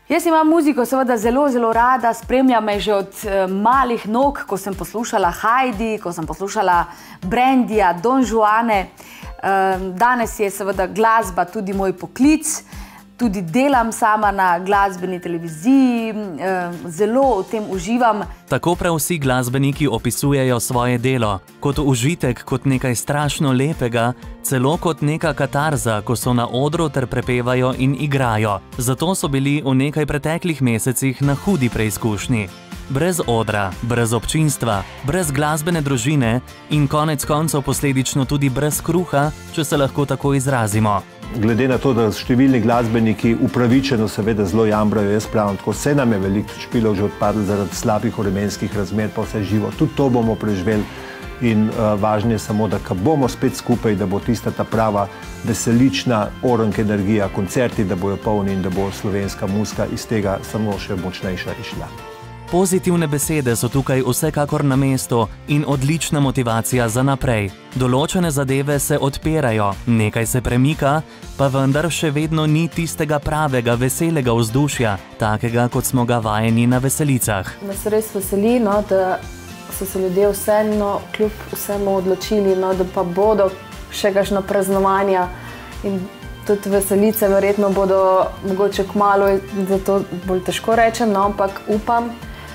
Jaz imam muziko seveda zelo, zelo rada, spremlja me že od malih nog, ko sem poslušala Heidi, ko sem poslušala Brandija, Don Juane. Danes je seveda glasba tudi moj poklic, tudi delam sama na glasbeni televiziji, zelo v tem uživam. Tako prav vsi glasbeniki opisujejo svoje delo, kot užitek, kot nekaj strašno lepega, celo kot neka katarza, ko so na odru ter prepevajo in igrajo. Zato so bili v nekaj preteklih mesecih na hudi preizkušnji. Brez odra, brez občinstva, brez glasbene družine in konec koncev posledično tudi brez kruha, če se lahko tako izrazimo. Glede na to, da številni glasbeniki upravičeno seveda zelo jamrajo, jaz pravim tako, vse nam je veliko špilov že odpadlo zaradi slabih vremenskih razmer, pa vse živo. Tudi to bomo preživeli in važno je samo, da bomo spet skupaj, da bo tista ta prava veselična orank energija, koncerti, da bojo polni in da bo slovenska muzika iz tega samo še močnejša išla. Pozitivne besede so tukaj vsekakor na mestu in odlična motivacija za naprej. Določene zadeve se odpirajo, nekaj se premika, pa vendar še vedno ni tistega pravega, veselega vzdušja, takega, kot smo ga vajeni na veselicah. Nas res veseli, da so se ljudje vseeno kljub vsemu odločili, da pa bodo še kakšna praznovanja in tudi veselice verjetno bodo mogoče kmalu, zato bolj težko rečem, ampak upam,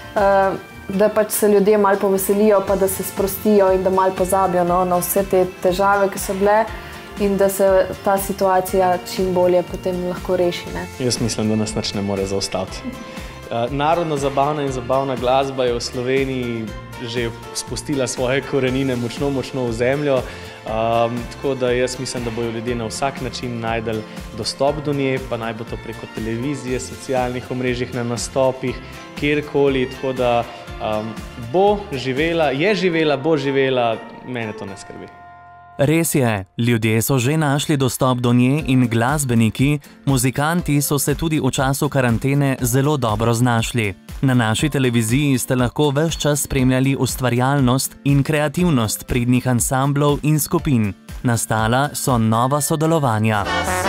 da pač se ljudje malo poveselijo, pa da se sprostijo in da malo pozabijo na vse te težave, ki so bile in da se ta situacija čim bolje potem lahko reši. Jaz mislim, da nas nič ne more zaustaviti. Narodno zabavna in zabavna glasba je v Sloveniji že spustila svoje korenine močno v zemljo, tako da jaz mislim, da bojo ljudje na vsak način najdeli dostop do nje, pa naj bo to preko televizije, socialnih omrežjih, na nastopih, kjerkoli, tako da bo živela, bo živela, mene to ne skrbi. Res je, ljudje so že našli dostop do nje in glasbeniki, muzikanti so se tudi v času karantene zelo dobro znašli. Na naši televiziji ste lahko ves čas spremljali ustvarjalnost in kreativnost pridnih ansamblov in skupin. Nastala so nova sodelovanja.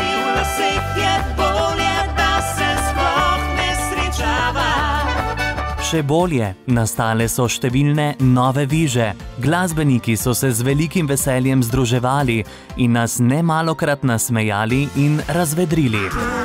Še bolje, nastale so številne nove viže. Glasbeniki so se z velikim veseljem združevali in nas nemalokrat nasmejali in razvedrili.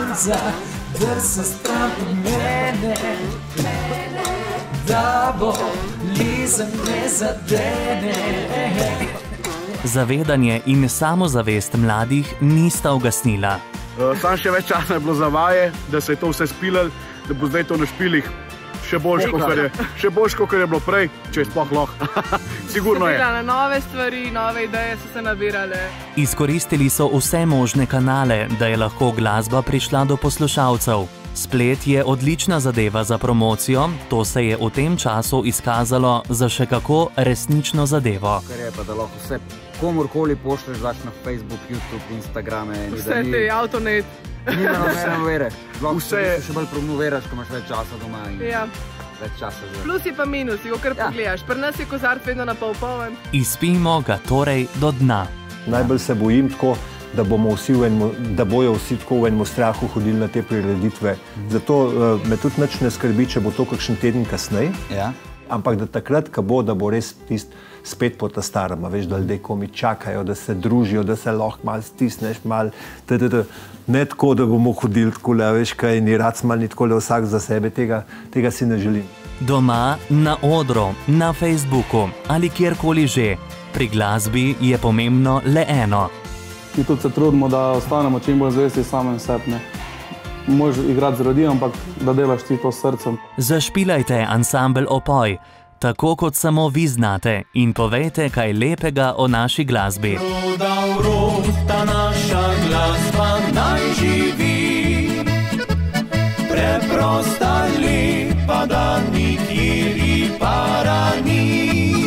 Zavedanje in samozavest mladih nista ugasnila. Sam še več časa je bilo za vaje, da se je to vse spilalo, da bo zdaj to na špilih še boljše, kot je bilo prej, če je sploh lahko. Sigurno je. Na nove stvari, nove ideje so se nabirale. Izkoristili so vse možne kanale, da je lahko glasba prišla do poslušalcev. Splet je odlična zadeva za promocijo, to se je v tem času izkazalo za še kako resnično zadevo. Kar je pa, da lahko vse komorkoli pošlješ na Facebook, YouTube, Instagrame. Vse te avtonet. Nima nobene vere. Vse še bolj promoviraš, ko imaš več časa doma in več časa za... Plus je pa minus, ko kar pogledaš. Pri nas je kozarc vedno na pol poln. Izpijmo ga torej do dna. Najbolj se bojim tako, da bojo vsi tako v enem strahu hodili na te prireditve. Zato me tudi nič ne skrbi, če bo to kakšen teden kasneje. Ampak da takrat, ko bo, da bo res spet po ta starama, veš, da ljudje komi čakajo, da se družijo, da se lahko malo stisneš, malo... Ne tako, da bomo hodili tako, veš, kaj ni rad mal, ni tako, vsak za sebe, tega si ne želim. Doma, na odru, na Facebooku ali kjerkoli že, pri glasbi je pomembno le eno. Mi tudi se trudimo, da ostanemo čim bolj zvesti samem sebi. Možeš igrati z radijo, ampak da delaš ti to s srcem. Zašpilajte ansambel Opoj, tako kot samo vi znate, in povejte kaj lepega o naši glasbi. Ta naša glasba naj živi, preprosta, lepa, da nikjeri para ni.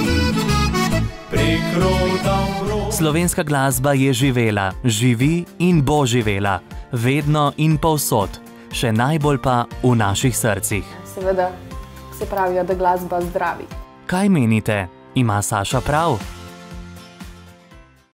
Slovenska glasba je živela, živi in bo živela, vedno in povsod, še najbolj pa v naših srcih. Seveda se pravijo, da glasba zdravi. Kaj menite? Ima Saša prav?